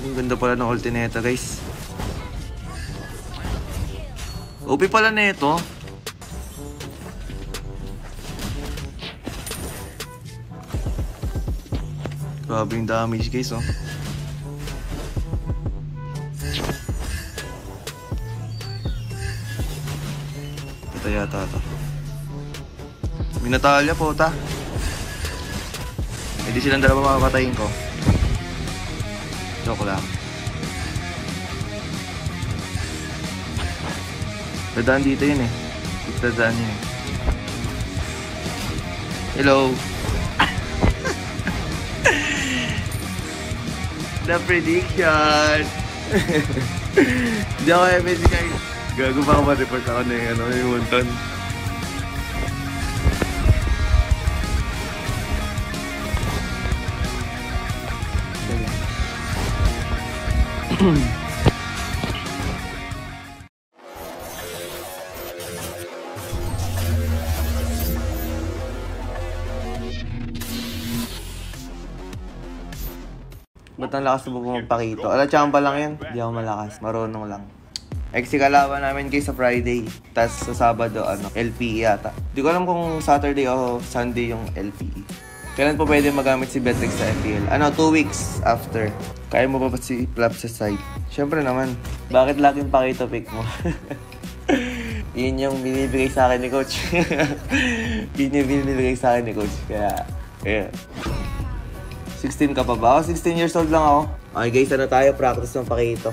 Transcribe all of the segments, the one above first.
Ang ganda pala ng ulti nito, guys. OP pala nito. Grabe yung damage, guys, oh. Ito yata ito. May Natalia po, ta. Hindi silang dalawa makapatayin ko. Joke lang. Dadaan dito yun eh. Dadaan yun eh. Hello. The prediction. Hindi ako MSC guys. Gago pa ako ma-report ako na yung yung Wonton. Ba't ang lakas mo pumapakito? Ala, tsamba lang yan. Hindi ako malakas. Marunong lang. Eksi kalaban namin guys sa Friday. Tapos sa Sabado, LPE yata. Di ko alam kung Saturday o Sunday yung LPE. Kailan po pwede magamit si Betrix sa FPL? 2 weeks after. Kaya mo ba si Plap sa side? Syempre naman. Bakit laging pakito pick mo? Yun yung binibigay sa akin ni Coach. Yun yung binibigay sa akin ni Coach. Kaya, yeah. 16 ka pa ba? 16 years old lang ako. Okay guys, tayo? Practice ng pakito.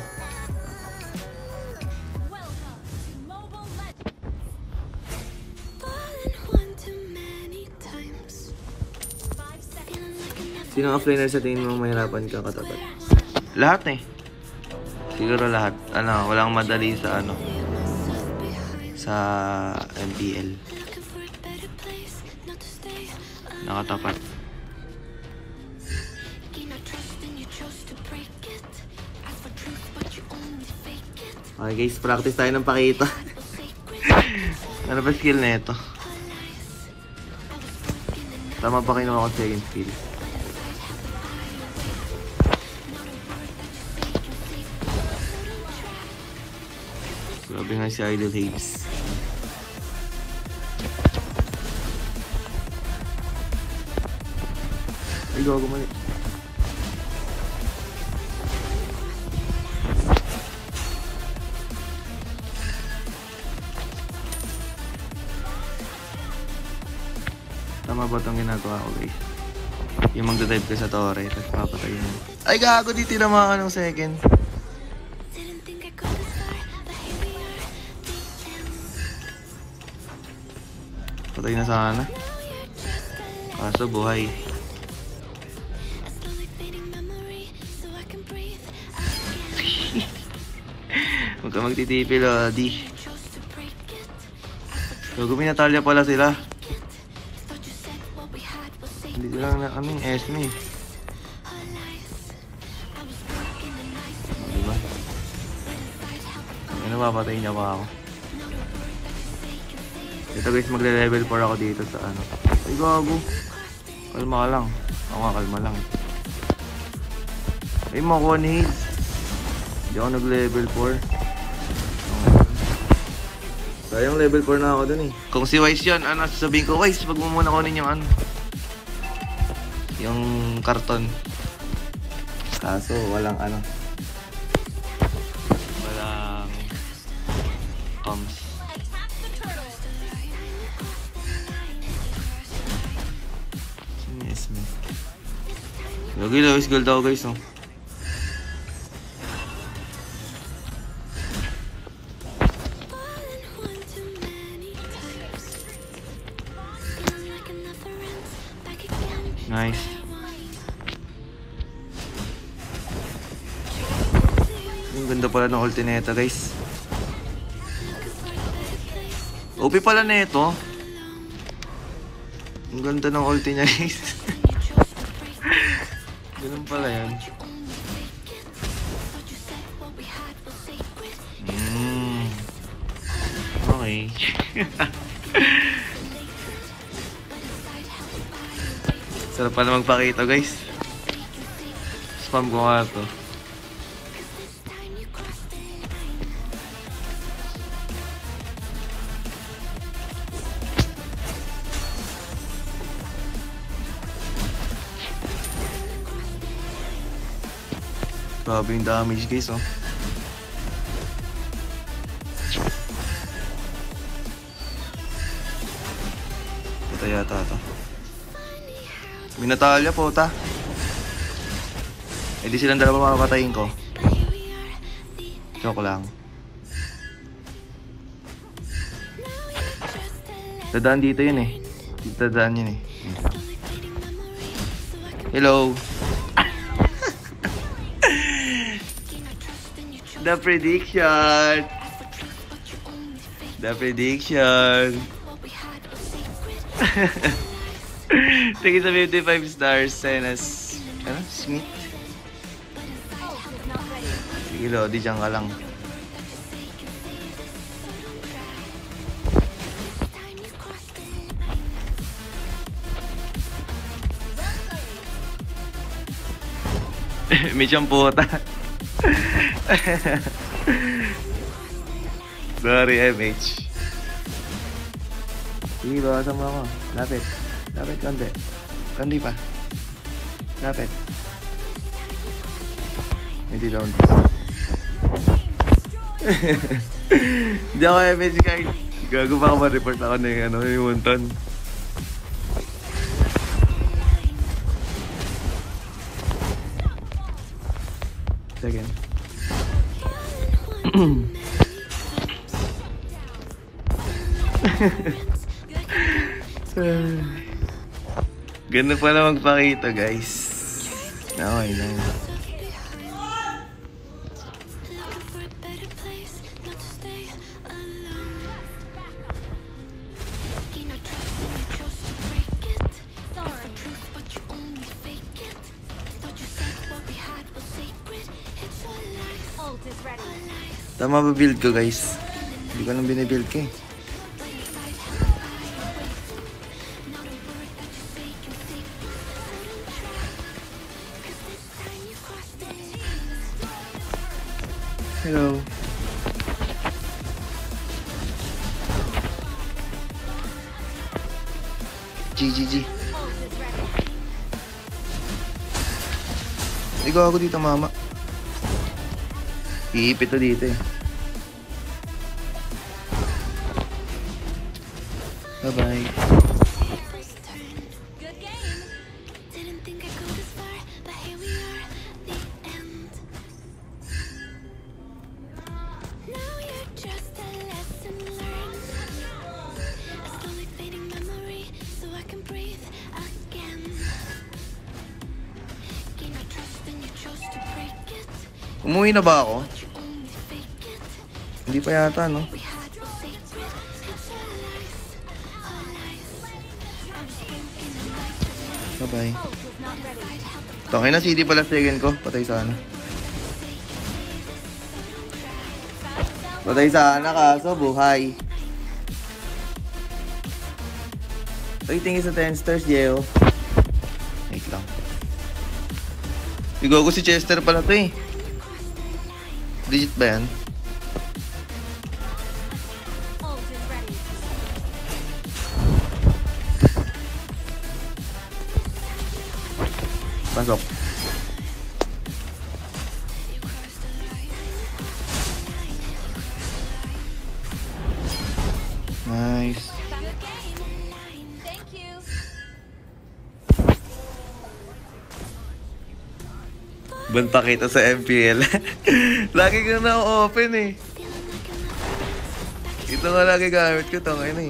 Sino ang offlaner sa tingin mo mahirapan ka katapat? Lahat eh. Siguro lahat. Walang madali sa sa MPL. Nakatapat. Okay guys, practice tayo ng pakita. Ano ba skill na ito? Tama pa kinuha ko second skill. Grabe nga si Idol Hades. Ay, gawa mali. Tama ba itong ginagawa ko guys? Yung magdadive ka sa torre, tapos papatayin mo. Ay gago, di tinamaan ng second. Patay na sana. Kaso buhay. Huwag ka magtitipil o, di. So, Natalia pala sila. Hindi ko lang na kaming Esme. Diba? Ano, mapatay niya pa ako. Ito guys, magle-level 4 ako dito sa Ay gago. Kalma ka lang. Ako nga, kalma lang. Ay, makuha ni Hades. Hindi ako nag-level 4. Sayang level 4 na ako dun eh. Kung si Wise yun, sasabihin ko, Wise, wag mo muna kunin yung yung karton. Kaso walang walang comms. Yes, man. Lagi Lewis gold ako guys, oh. Nice. Ang ganda pala ng ulti nito guys. OP pala nito. Ang ganda ng ulti niya guys. Ganun pala yan. Okay. Sarap pala magpakita guys. Spam ko nga to. Grabe yung damage guys, oh. Ito yata ito. Minatalya po, ta. Eh di silang dalawa makapatayin ko. Joke lang. Dadaan dito yun eh. Dadaan yun eh. Hello. The prediction. The prediction. Tingin sa 55 stars. Senas. Ano? Smith. Sige, Lodi, dyan ka lang. May puta. Sorry, MH. Sige, bawasan mo ako. Lapit. Lapit, konti. Konti pa. Lapit. Hindi down. Hindi ako MH guys. Gago pa ako ma-report ako na yung Wonton. Second. Ganda pala magpakita guys. Okay lang. Tama ba build ko guys? Hindi ko nang binibuild ko eh. Hello. GGG. Ikaw ako dito mama. Iipit to dito eh. Bye-bye. Umuwi na ba ako? Hindi pa yata, no? Bye-bye. Tangay na CD pala second ko. Patay sana. Patay sana kaso buhay. Ay, tingin sa 10 stars, Yeo. Wait lang. Igo ko si Chester pala to eh. Digit ba yan? Pasok. Nice. Banta kita sa MPL. Lagi ka na open eh. Ito nga lagi gamit ko. Tangay na eh.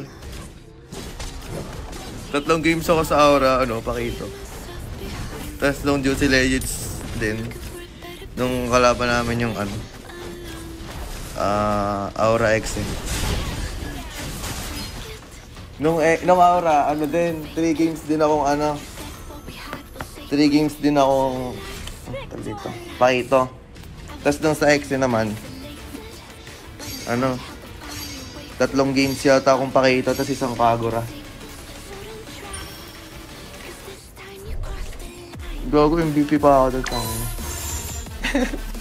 3 games ako sa Aura. Ano, pakito. Tapos nung Juicy Legends din. Nung kalaban namin yung ano. Aura X eh. Nung Aura, ano din. 3 games din akong ano. 3 games din akong dito. Pakito. Tapos nung sa X naman, ano, 3 games yata akong pakito, tapos 1 Kagura. Gago, MVP pa ako doon.